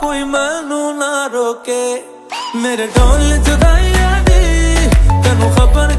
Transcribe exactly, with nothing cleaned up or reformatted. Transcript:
कोई मैनू ना रोके मेरे ढोल जुदाइयां दी तेनू खबर